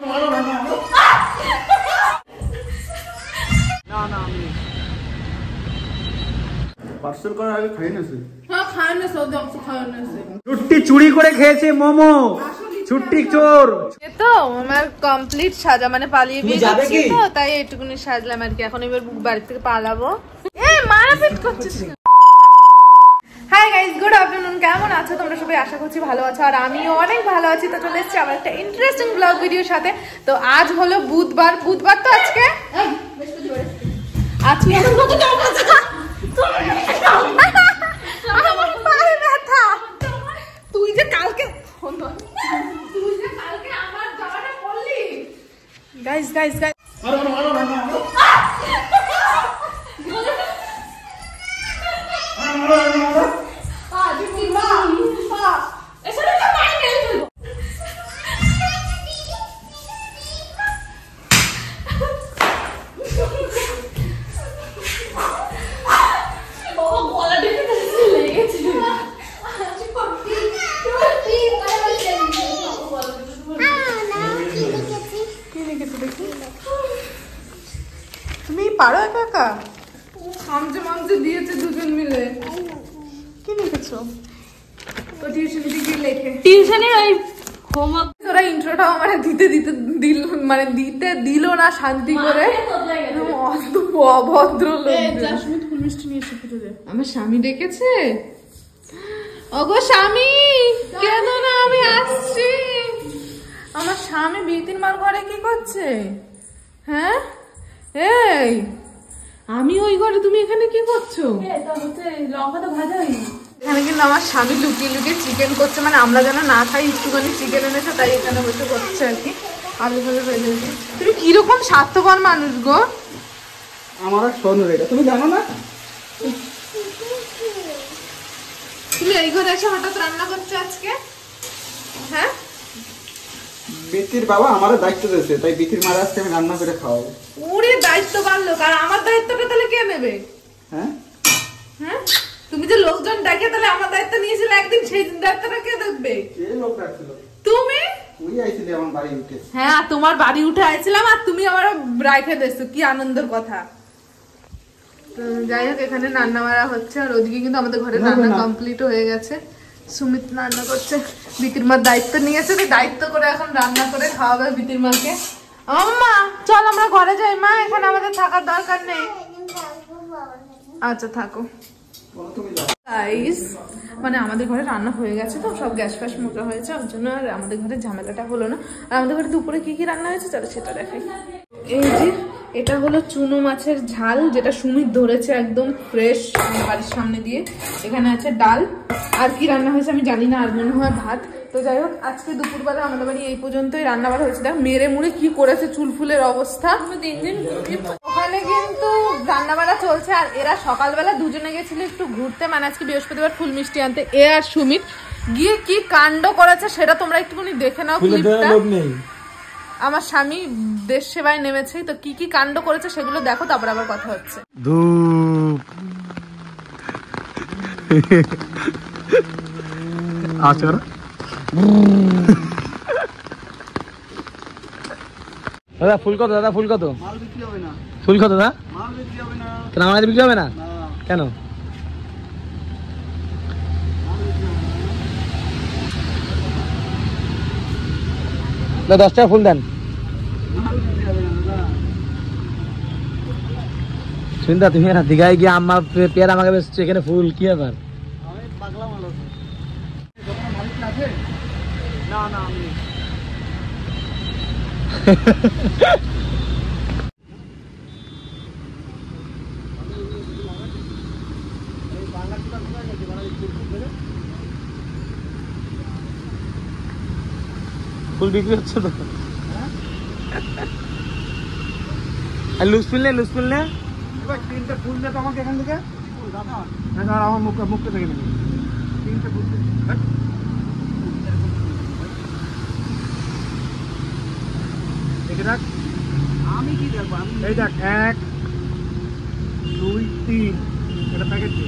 Parcel করার আগে খাই নাছে। হ্যাঁ খাই নাছে, ওদের অংশ খাই নাছে। ছুটি চুরি করে খেয়েছে মোমো। ছুটি চোর। এ তো আমার কমপ্লিট সাজা, মানে পালিয়ে বিয়ে যাচ্ছি তো তাই এইটুকুনি সাজলাম আর কি। এখন এবার বাড়ি থেকে পালাবো। এই মারাপিট করছিস। Hi guys, good afternoon. কেমন আছো তোমরা সবাই? আশা করছি ভালো আছো, আর আমিও অনেক ভালো আছি। তো চলে এসেছি আমার একটা ইন্টারেস্টিং ব্লগ ভিডিওর সাথে। তো আজ হলো বুধবার। বুধবার তো আজকে আজকে তুই যে কালকে আমার জামাটা পরলি। গাইস গাইস গাইস তুমি পারো একা একা? খামচে মামচে দিয়েছে দুজন মিলে। কি লিখেছো? তো টিউশনে গিয়ে লেখে। টিউশনে ওই হোমওয়ার্ক তোরা ইন্ট্রোটাও মানে দিতে দিল না শান্তি করে। অভদ্র লোক। ফুল মিষ্টি নিয়ে এসে খেতে দে। আমার স্বামী ডেকেছে। ওগো স্বামী, কেন না আমি আসছি। আমার স্বামী বিতির মার ঘরে কি করছে? হ্যাঁ এই আমি ওই ঘরে, তুমি এখানে কি করছো? লঙ্কা তো ভাজা হয়নি। এখানে কিন্তু আমার স্বামী লুকিয়ে লুকিয়ে চিকেন করছে, মানে আমরা যেন না খাই একটুখানি চিকেন এনেছে তাই এখানে বসে করছে আর কি। আলু ভাজা ভেজেছে। তুমি কিরকম স্বার্থপর মানুষ গো। আমার সোনু রেটা তুমি জানো না? তুমি এই ঘরে এসে হঠাৎ রান্না করছো আজকে? হ্যাঁ, বিতির বাবা আমার দায়িত্ব দিয়েছে, তাই বিতির মারা আজকে আমি রান্না করে খাওয়াবো। ওরে দায়িত্ব বাড়লো, কারণ আমার দায়িত্বটা তাহলে কে নেবে? হ্যাঁ হ্যাঁ, তুমি যে লোকজন ডাকে তাহলে আমার দায়িত্ব নিয়েছিলে একদিন, সেই দায়িত্বটা কে দেখবে? কে লোক ডাকছিল? তুমি। তুই আইছিলি আমার বাড়ি উঠে। হ্যাঁ, তোমার বাড়ি উঠে আইছিলাম আর তুমি আমার রাইখে দিয়েছো, কি আনন্দের কথা। তো যাই হোক, এখানে রান্না বাড়া হচ্ছে আর ওদিকে কিন্তু আমাদের ঘরে রান্না কমপ্লিট হয়ে গেছে। সুমিত রান্না করছে, বিতির মার দায়িত্ব নিয়েছে, দায়িত্ব করে এখন রান্না করে খাওয়াবে বিতির মাকে। আম্মা চল আমরা ঘরে যাই, মা এখানে আমাদের থাকার দরকার নেই। আচ্ছা থাকো। গাইস, মানে আমাদের ঘরে রান্না হয়ে গেছে তো, সব গ্যাস ফ্যাস মোটা হয়েছে, ওর জন্য আর আমাদের ঘরে ঝামেলাটা হলো না। আর আমাদের ঘরে দুপুরে কি কি রান্না হয়েছে চলো সেটা দেখাই। এই যে এটা হলো চুনো মাছের ঝাল, যেটা সুমিত ধরেছে একদম ফ্রেশ বাড়ির সামনে দিয়ে। এখানে আছে ডাল, আর কি রান্না হয়েছে আমি জানি না, আর মনে হয় ভাত। তো যাই হোক, আজকে দুপুরবেলা আমাদের বাড়ি এই পর্যন্তই রান্না বাড়া হয়েছে। দেখ মেরে মুড়ে কি করেছে, চুল ফুলের অবস্থা। ওখানে কিন্তু রান্না বাড়া চলছে, আর এরা সকালবেলা দুজনে গেছিল একটু ঘুরতে, মানে আজকে বৃহস্পতিবার ফুল মিষ্টি আনতে। এ আর সুমিত গিয়ে কি কাণ্ড করেছে সেটা তোমরা একটুখানি দেখে নাও ক্লিপটা। আমার স্বামী দেশ সেবায় নেমেছে, তো কি কি কাণ্ড করেছে সেগুলো দেখো, তারপর আবার কথা হচ্ছে। দাদা ফুল কত? দাদা ফুল কত? মাল বিক্রি হবে না। ফুল কত দাদা? মাল বিক্রি হবে না। তাহলে আমাদের বিক্রি হবে না কেন? না 10 টাকা ফুল দেন। শুনতা তুমি না দিঘায় গিয়ে আম্মা পেয়ার আমাকে বেচছে, এখানে ফুল কি ব্যাপার? আমি পাগলা মানুষ। যখন মালিক আছে না না আমি ফুল বিক্রি হচ্ছে তো। আর লুজ ফুল নেই? লুজ ফুল নেই? এবার 3টে ফুল দে তো আমাকে এখান থেকে। দাদা আমার মুখটা থেকে নেবে। 3টে ফুল দেখে রাখ। আমি কি দেখবো? এই দেখ 1 2 3 এটা প্যাকেট দে।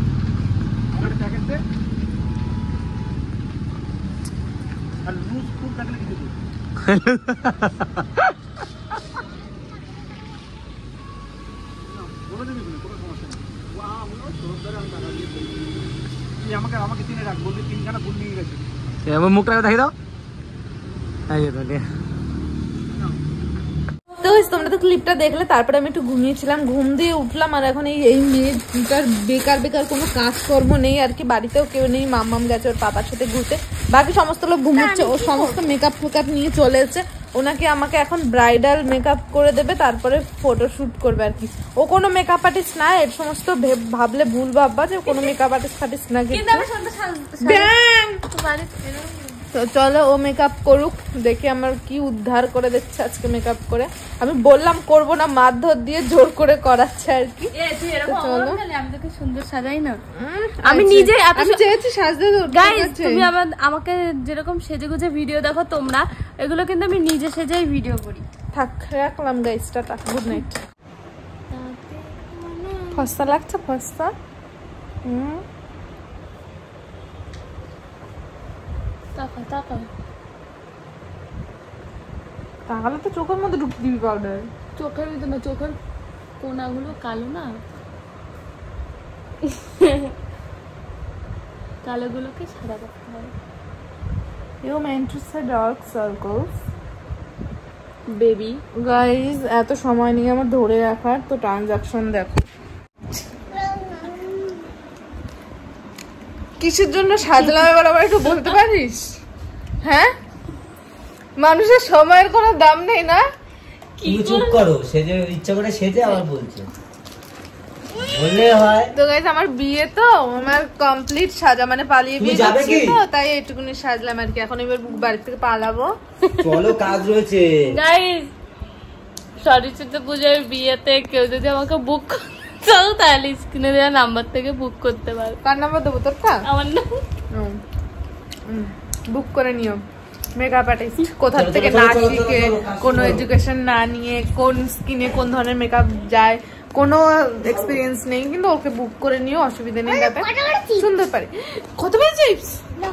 আর প্যাকেট দে। আর লুজ ফুল মুখটা দেখি দাও। তো তোমরা তো ক্লিপটা দেখলে, তারপরে আমি একটু ঘুমিয়েছিলাম, ঘুম দিয়ে উঠলাম আর এখন এই মেয়েটার বেকার কোনো কাজকর্ম নেই আর কি, বাড়িতেও কেউ নেই, মাম্মাম গেছে ওর পাপার সাথে ঘুরতে, বাকি সমস্ত লোক ঘুমোচ্ছে, ও সমস্ত মেকআপ ফেকআপ নিয়ে চলে এসেছে, ওনাকে আমাকে এখন ব্রাইডাল মেকআপ করে দেবে, তারপরে ফটোশুট করবে আর কি। ও কোনো মেকআপ আর্টিস্ট না, এর সমস্ত ভাবলে ভুল ভাববা যে কোনো মেকআপ আর্টিস্ট না, তো চলো ও মেকআপ করুক, দেখে আমার কি উদ্ধার করে দিচ্ছে আজকে মেকআপ করে। আমি বললাম করবো না, মারধর দিয়ে জোর করে করাচ্ছে আর কি। আমি তোকে সুন্দর সাজাই না, আমি নিজে আমি চেয়েছি সাজতে। গাইস তুমি আমাকে যেরকম সেজে গুজে ভিডিও দেখো তোমরা, এগুলো কিন্তু আমি নিজে সেজেই ভিডিও করি। থাক, রাখলাম গাইস, টাটা, গুড নাইট। ফস্তা লাগছে, ফস্তা। তাহলে তো চোখের মধ্যে ঢুকে দিবি পাউডার। চোখের ভিতরে না, চোখের কোনাগুলো কালো না, কালোগুলোকে সাদা করতে হবে। You meant to say dark circles, baby. Guys এত সময় নিয়ে আমার ধরে রাখার, তো ট্রানজাকশন দেখো। কিসের জন্য সাজলাম এবার আবার একটু বলতে পারিস? হ্যাঁ, মানুষের সময়ের কোনো দাম নেই না? কি চুপ করো, সেজে ইচ্ছা করে সেজে আবার বলছে বললে হয়। তো গাইস আমার বিয়ে তো, আমার কমপ্লিট সাজা, মানে পালিয়ে বিয়ে যাচ্ছি তো, তাই একটুকুনি সাজলাম আর কি। এখন এবার বাড়ি থেকে পালাবো, চলো কাজ রয়েছে। গাইস সরস্বতী পূজার বিয়েতে কেউ যদি আমাকে বুক চাও তাহলে স্ক্রিনে দেওয়া নাম্বার থেকে বুক করতে পারো। কার নাম্বার দেবো? তোরটা? আমার না, বুক করে নিও। মেকআপ আর্টিস্ট কোথা থেকে না শিখে, কোনো এডুকেশন না নিয়ে, কোন স্কিনে কোন ধরনের মেকআপ যায়, কোনো এক্সপিরিয়েন্স নেই, কিন্তু ওকে বুক করে নিও, অসুবিধা নেই, যাতে সুন্দর পারে। কত বড় চিপস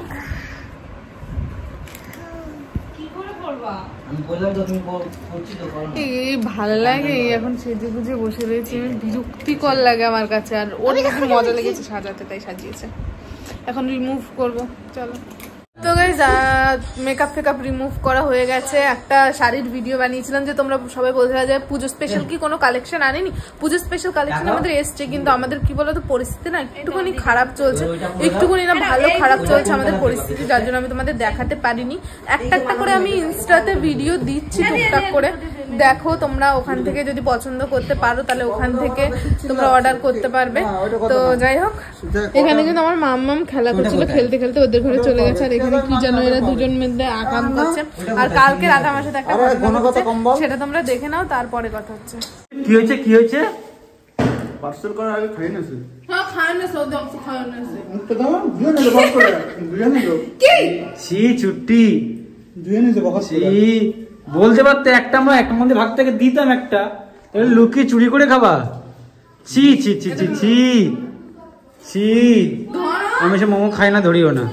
এই ভালো লাগে, এখন সেজে গুজে বসে রয়েছি, বিরক্তিকর লাগে আমার কাছে, আর ওর খুব মজা লেগেছে সাজাতে, তাই সাজিয়েছে। এখন রিমুভ করবো, চলো। তো গাইস মেকআপ ফেকআপ রিমুভ করা হয়ে গেছে। একটা শাড়ির ভিডিও বানিয়েছিলাম যে তোমরা সবাই বলতে যে পুজো স্পেশাল কি কোনো কালেকশন আনেনি, পুজো স্পেশাল কালেকশন আমাদের এসছে, কিন্তু আমাদের কি বলতো পরিস্থিতি না একটুখানি খারাপ চলছে, একটুখানি না ভালো খারাপ চলছে আমাদের পরিস্থিতি, যার জন্য আমি তোমাদের দেখাতে পারিনি। একটা একটা করে আমি ইনস্টাতে ভিডিও দিচ্ছি টুকটাক করে, দেখো তোমরা ওখান থেকে যদি পছন্দ করতে পারো তাহলে ওখান থেকে তোমরা অর্ডার করতে পারবে। তো যাই হোক, এখানে কিন্তু আমার মাম্মাম খেলা করছিল, খেলতে খেলতে ওদের ঘরে চলে গেছে, আর এখানে কি জানো এরা দুজন মধ্যে আকাম করছে, আর কালকে রাতে আমার সাথে একটা ঘটনা হচ্ছে, সেটা তোমরা দেখে নাও, তারপরে কথা হচ্ছে। কি হয়েছে কি হয়েছে? পার্সেল করার আগে খাই না স্যার। হ্যাঁ খায় না, সৌদি অংশ খায় না স্যার। মুখটা দাও, ধুয়ে নিলে বক করে, ধুয়ে নিলো কি ছি ছুটি, ধুয়ে নিলে বক ছি বলতে পারতে, একটা আমরা একটা মধ্যে ভাগ থেকে দিতাম একটা, তাহলে লুকিয়ে চুরি করে খাবা। ছি ছি ছি ছি ছি ছি, আমি সে মোমো খাই না, ধরিও না।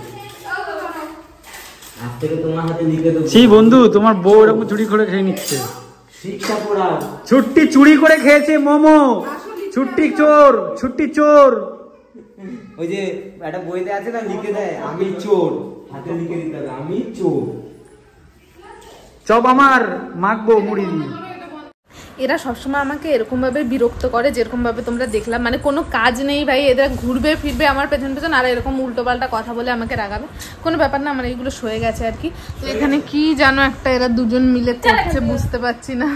ছি বন্ধু, তোমার বউ এরকম চুরি করে খেয়ে নিচ্ছে। ছুট্টি চুরি করে খেয়েছে মোমো, ছুট্টি চোর, ছুট্টি চোর। ওই যে একটা বইতে আছে না, লিখে দেয় আমি চোর, হাতে লিখে দিতে হবে আমি চোর। চপ আমার মাখবো মুড়ি দিয়ে। এরা সবসময় আমাকে এরকম ভাবে বিরক্ত করে, যেরকম ভাবে তোমরা দেখলাম, মানে কোনো কাজ নেই ভাই, এদের ঘুরবে ফিরবে আমার পেছন পেছন, আর এরকম উল্টো পাল্টা কথা বলে আমাকে রাগাবে, কোনো ব্যাপার না, আমার এইগুলো সয়ে গেছে আর কি। তো এখানে কি জানো একটা এরা দুজন মিলে করছে, বুঝতে পারছি না।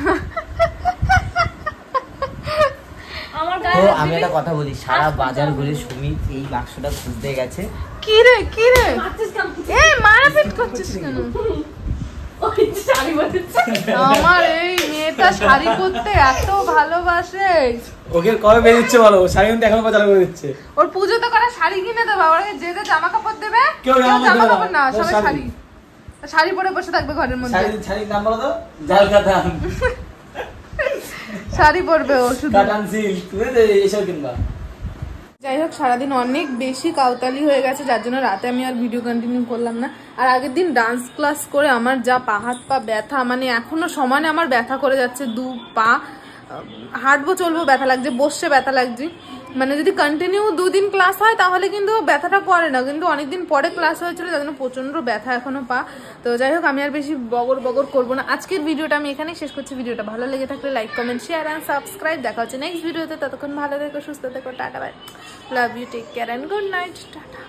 তো আমি একটা কথা বলি, সারা বাজার ঘুরে সুমিত এই বাক্সটা খুঁজতে গেছে। কি রে কি রে, এই মারাপিট করছিস কেন? আমার এই মেয়েটা শাড়ি পরতে এত ভালোবাসে, ওকে কবে বেরিয়েছে বলো? শাড়ি কিন্তু এখন কথা বলে দিচ্ছে। ওর পুজোতে করা শাড়ি কিনে দেবে, ওরা যে যে জামা কাপড় দেবে, কেউ জামা কাপড় না, সবাই শাড়ি, শাড়ি পরে বসে থাকবে ঘরের মধ্যে। শাড়ির নাম বলো তো? জাল কাতান। শাড়ি পরবে ও শুধু, কাতান সিল্ক, তুমি এসব কিনবা। যাই হোক সারাদিন অনেক বেশি কাউতালি হয়ে গেছে, যার জন্য রাতে আমি আর ভিডিও কন্টিনিউ করলাম না। আর আগের দিন ডান্স ক্লাস করে আমার যা পা হাত পা ব্যথা, মানে এখনো সমানে আমার ব্যথা করে যাচ্ছে, 2 পা হাঁটবো চলবো ব্যথা লাগছে, বসছে ব্যথা লাগছে। মানে যদি কন্টিনিউ 2 দিন ক্লাস হয় তাহলে কিন্তু ব্যথাটা করে না, কিন্তু অনেকদিন পরে ক্লাস হয়েছিল যার জন্য প্রচন্ড ব্যথা এখনো পা। তো যাই হোক আমি আর বেশি বগর করবো না, আজকের ভিডিওটা আমি এখানেই শেষ করছি। ভিডিওটা ভালো লেগে থাকলে like comment share and subscribe. দেখা হচ্ছে নেক্সট ভিডিওতে, ততক্ষণ ভালো থেকো, সুস্থ থেকো, টাটা bye, love you, take care and good night, tata.